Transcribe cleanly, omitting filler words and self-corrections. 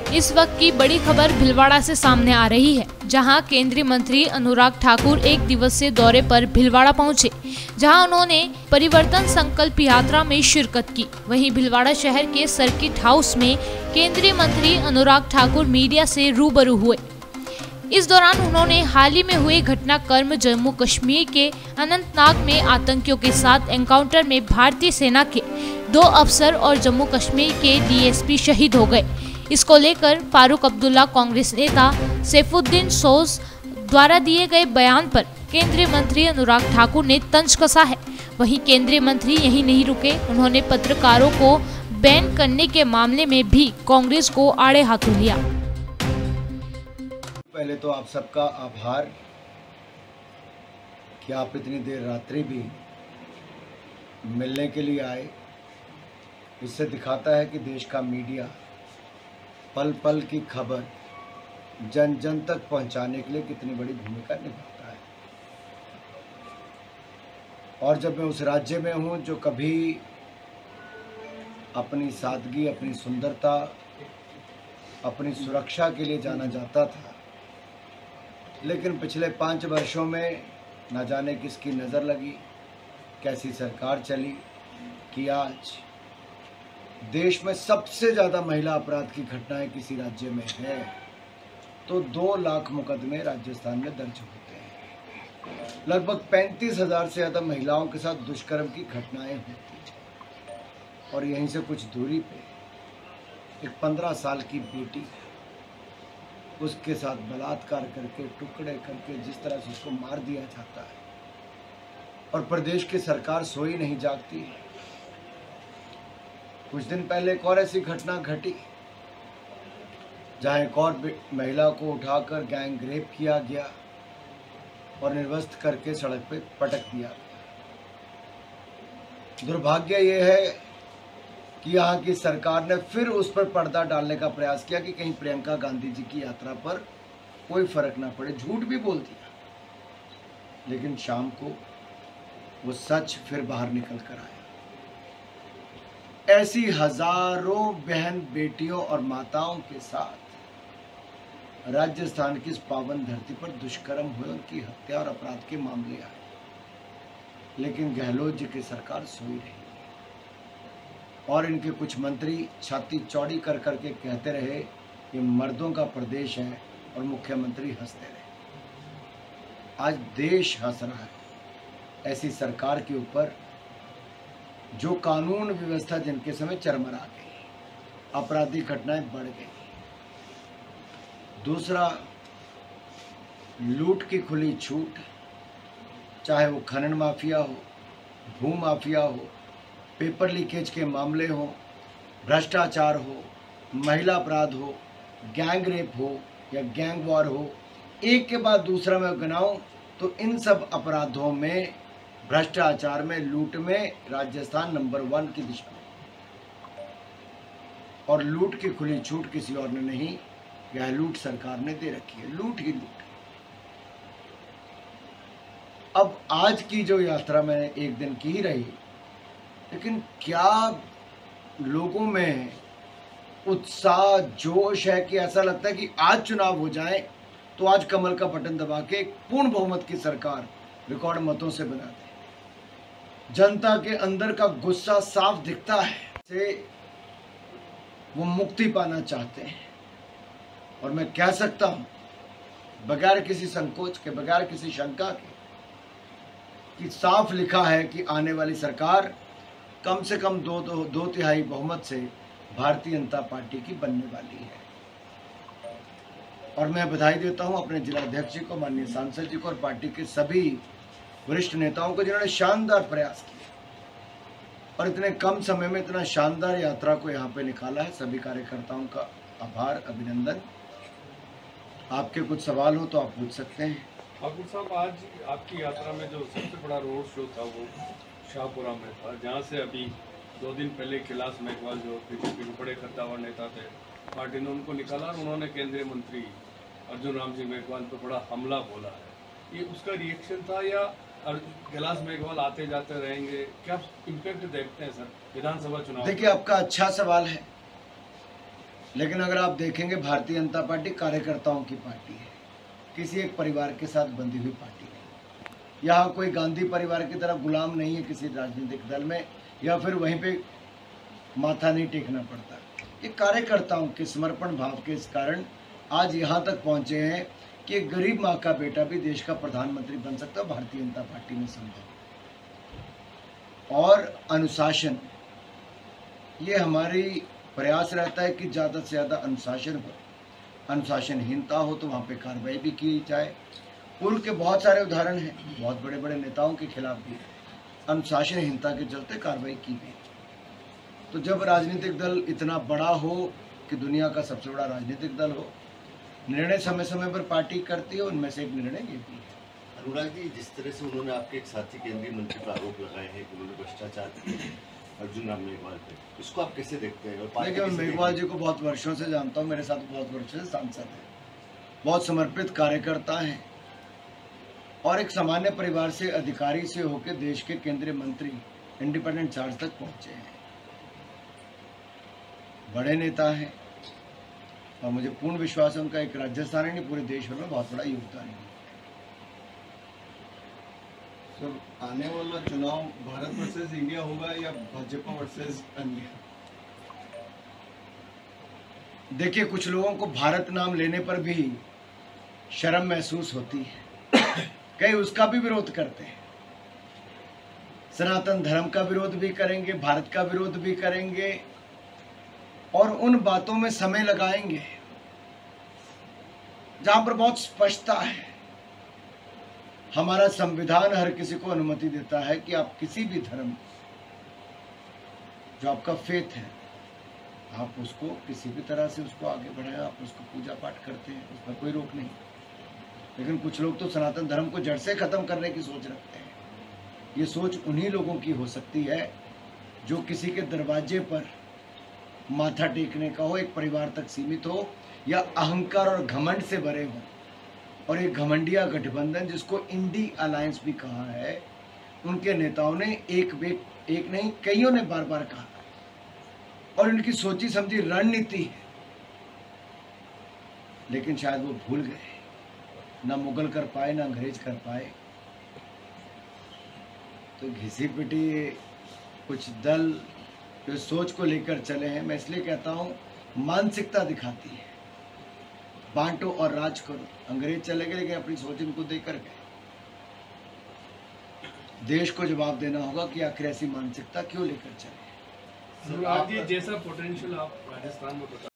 इस वक्त की बड़ी खबर भीलवाड़ा से सामने आ रही है, जहां केंद्रीय मंत्री अनुराग ठाकुर एक दिवसीय दौरे पर भीलवाड़ा पहुंचे, जहां उन्होंने परिवर्तन संकल्प यात्रा में शिरकत की। वहीं भीलवाड़ा शहर के सर्किट हाउस में केंद्रीय मंत्री अनुराग ठाकुर मीडिया से रूबरू हुए। इस दौरान उन्होंने हाल ही में हुए घटनाक्रम जम्मू कश्मीर के अनंतनाग में आतंकियों के साथ एनकाउंटर में भारतीय सेना के 2 अफसर और जम्मू कश्मीर के डीएसपी शहीद हो गए। इसको लेकर फारूक अब्दुल्ला कांग्रेस नेता सैफुद्दीन सोज द्वारा दिए गए बयान पर केंद्रीय मंत्री अनुराग ठाकुर ने तंज कसा है। वहीं केंद्रीय मंत्री यहीं नहीं रुके, उन्होंने पत्रकारों को बैन करने के मामले में भी कांग्रेस को आड़े हाथों लिया। पहले तो आप सबका आभार कि आप इतनी देर रात्रि भी मिलने के लिए आए। इससे दिखाता है कि देश का मीडिया पल पल की खबर जन जन तक पहुंचाने के लिए कितनी बड़ी भूमिका निभाता है। और जब मैं उस राज्य में हूं जो कभी अपनी सादगी, अपनी सुंदरता, अपनी सुरक्षा के लिए जाना जाता था, लेकिन पिछले 5 वर्षों में न जाने किसकी नज़र लगी, कैसी सरकार चली कि आज देश में सबसे ज़्यादा महिला अपराध की घटनाएं किसी राज्य में है तो 2 लाख मुकदमे राजस्थान में दर्ज होते हैं। लगभग 35,000 से ज़्यादा महिलाओं के साथ दुष्कर्म की घटनाएं होती हैं। और यहीं से कुछ दूरी पे एक 15 साल की बेटी, उसके साथ बलात्कार करके, टुकड़े करके जिस तरह से उसको मार दिया जाता है, और प्रदेश की सरकार सोई नहीं जागती। कुछ दिन पहले एक और ऐसी घटना घटी जहां एक और महिला को उठाकर गैंग रेप किया गया और निर्वस्त्र करके सड़क पे पटक दिया गया। दुर्भाग्य ये है कि यहाँ की सरकार ने फिर उस पर पर्दा डालने का प्रयास किया कि कहीं प्रियंका गांधी जी की यात्रा पर कोई फर्क ना पड़े। झूठ भी बोल दिया, लेकिन शाम को वो सच फिर बाहर निकल कर आया। ऐसी हजारों बहन बेटियों और माताओं के साथ राजस्थान की इस पावन धरती पर दुष्कर्म हुए, उनकी हत्या और अपराध के मामले आए, लेकिन गहलोत जी की सरकार सोई रही और इनके कुछ मंत्री छाती चौड़ी कर करके कहते रहे ये मर्दों का प्रदेश है और मुख्यमंत्री हंसते रहे। आज देश हंस रहा है ऐसी सरकार के ऊपर जो कानून व्यवस्था जिनके समय चरमरा गई, आपराधिक घटनाएं बढ़ गई। दूसरा, लूट की खुली छूट, चाहे वो खनन माफिया हो, भू माफिया हो, पेपर लीकेज के मामले हो, भ्रष्टाचार हो, महिला अपराध हो, गैंग रेप हो या गैंग वॉर हो, एक के बाद दूसरा मैं गिनाऊं तो इन सब अपराधों में, भ्रष्टाचार में, लूट में राजस्थान नंबर 1 की दिशा में। और लूट की खुली छूट किसी और ने नहीं, गहलोत सरकार ने दे रखी है। लूट ही लूट। अब आज की जो यात्रा मैंने एक दिन की ही रही, लेकिन क्या लोगों में उत्साह, जोश है कि ऐसा लगता है कि आज चुनाव हो जाए तो आज कमल का बटन दबा के एक पूर्ण बहुमत की सरकार रिकॉर्ड मतों से बना दे। जनता के अंदर का गुस्सा साफ दिखता है से वो मुक्ति पाना चाहते हैं। और मैं कह सकता हूं बगैर किसी संकोच के, बगैर किसी शंका के, कि साफ लिखा है कि आने वाली सरकार कम से कम 2/3 बहुमत से भारतीय जनता पार्टी की बनने वाली है। और मैं बधाई देता हूं अपने जिलाध्यक्ष जी को, माननीय सांसद जी को और पार्टी के सभी वरिष्ठ नेताओं को जिन्होंने शानदार प्रयास किए और इतने कम समय में इतना शानदार यात्रा को यहाँ पे निकाला है। सभी कार्यकर्ताओं का आभार, अभिनंदन। आपके कुछ सवाल हो तो आप पूछ सकते हैं। ठाकुर साहब, आज आपकी यात्रा में जो सबसे बड़ा रोड शो था वो शाहपुरा में था, जहाँ से अभी 2 दिन पहले कैलाश मेघवाल जो बीजेपी के बड़े कद्दावर नेता थे, पार्टी ने उनको निकाला और उन्होंने केंद्रीय मंत्री अर्जुन राम सिंह मेघवाल पर बड़ा हमला बोला है। ये उसका रिएक्शन था या कैलाश मेघवाल आते जाते रहेंगे? क्या इम्पैक्ट देखते हैं सर विधानसभा चुनाव? देखिए, आपका अच्छा सवाल है। लेकिन अगर आप देखेंगे भारतीय जनता पार्टी कार्यकर्ताओं की पार्टी है, किसी एक परिवार के साथ बंधी हुई पार्टी नहीं। यहाँ कोई गांधी परिवार की तरह गुलाम नहीं है किसी राजनीतिक दल में, या फिर वहीं पे माथा नहीं टेकना पड़ता। ये कार्यकर्ताओं के समर्पण भाव के इस कारण आज यहाँ तक पहुँचे हैं कि एक गरीब माँ का बेटा भी देश का प्रधानमंत्री बन सकता है भारतीय जनता पार्टी में संभव। और अनुशासन, ये हमारी प्रयास रहता है कि ज़्यादा से ज़्यादा अनुशासन हो, अनुशासनहीनता हो तो वहाँ पे कार्रवाई भी की जाए। पूर्व के बहुत सारे उदाहरण हैं, बहुत बड़े बड़े नेताओं के खिलाफ भी अनुशासनहीनता के चलते कार्रवाई की गई। तो जब राजनीतिक दल इतना बड़ा हो कि दुनिया का सबसे बड़ा राजनीतिक दल हो, निर्णय समय समय पर पार्टी करती है, उनमें से एक निर्णय ये भी है। अनुराग जी, जिस तरह से उन्होंने आपके एक साथी केंद्रीय मंत्री पर आरोप लगाए हैं कि उन्होंने भ्रष्टाचार किया अर्जुन राम मेघवाल पे, इसको आप कैसे देखते हैं? और देखिए, मैं मेघवाल जी को बहुत वर्षों से जानता हूँ, मेरे साथ बहुत वर्षों से सांसद हैं, बहुत समर्पित कार्यकर्ता हैं और एक सामान्य परिवार से अधिकारी से होकर देश के केंद्रीय मंत्री इंडिपेंडेंट चार्ज तक पहुंचे हैं। बड़े नेता हैं और मुझे पूर्ण विश्वास है उनका एक राजस्थान ही नहीं पूरे देश भर में बहुत बड़ा योगदान है। सर, आने वाला चुनाव भारत वर्सेस इंडिया होगा या भाजपा वर्सेस अन्य? देखिए, कुछ लोगों को भारत नाम लेने पर भी शर्म महसूस होती है, कई उसका भी विरोध करते हैं। सनातन धर्म का विरोध भी करेंगे, भारत का विरोध भी करेंगे और उन बातों में समय लगाएंगे जहां पर बहुत स्पष्टता है। हमारा संविधान हर किसी को अनुमति देता है कि आप किसी भी धर्म, जो आपका फेथ है, आप उसको किसी भी तरह से उसको आगे बढ़ाएं, आप उसको पूजा पाठ करते हैं, उसमें कोई रोक नहीं। लेकिन कुछ लोग तो सनातन धर्म को जड़ से खत्म करने की सोच रखते हैं। ये सोच उन्हीं लोगों की हो सकती है जो किसी के दरवाजे पर माथा टेकने का हो, एक परिवार तक सीमित हो या अहंकार और घमंड से भरे हो। और एक घमंडिया गठबंधन जिसको इंडी अलायंस भी कहा है, उनके नेताओं ने एक नहीं कईयों ने बार बार कहा और उनकी सोची समझी रणनीति है, लेकिन शायद वो भूल गए, ना मुगल कर पाए ना अंग्रेज कर पाए। तो घिसी पिटी कुछ दल जो सोच को लेकर चले हैं, मैं इसलिए कहता हूं मानसिकता दिखाती है, बांटो और राज करो। अंग्रेज चले गए लेकिन अपनी सोच इनको देकर गए। देश को जवाब देना होगा कि आखिर ऐसी मानसिकता क्यों लेकर चले। अनुराग जी, जैसा पोटेंशियल आप राजस्थान में